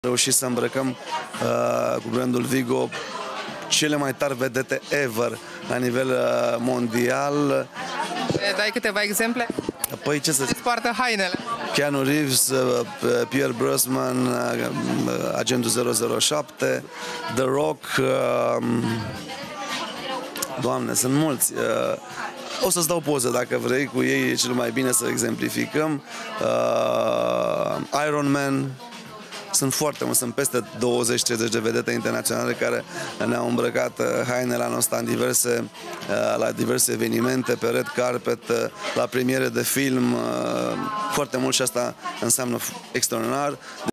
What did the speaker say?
reușit să îmbrăcăm cu brandul Vigo cele mai tari vedete ever la nivel mondial. Dai câteva exemple? Păi ce să zic? Poartă hainele. Keanu Reeves, Pierce Brosnan, Agentul 007, The Rock, Doamne, sunt mulți. O să-ți dau poză dacă vrei, cu ei e cel mai bine să exemplificăm. Iron Man. Sunt foarte mulți, sunt peste 20-30 de vedete internaționale care ne-au îmbrăcat hainele anul ăsta la diverse evenimente, pe red carpet, la premiere de film, foarte mult, și asta înseamnă extraordinar.